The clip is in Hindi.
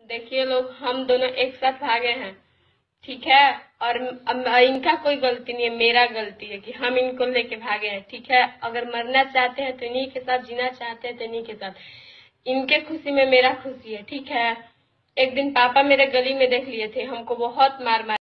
देखिए लोग, हम दोनों एक साथ भागे हैं, ठीक है। और अब इनका कोई गलती नहीं है, मेरा गलती है कि हम इनको लेके भागे हैं, ठीक है। अगर मरना चाहते हैं तो इन्हीं के साथ, जीना चाहते हैं तो इन्हीं के साथ। इनके खुशी में मेरा खुशी है, ठीक है। एक दिन पापा मेरे गली में देख लिए थे, हमको बहुत मार मार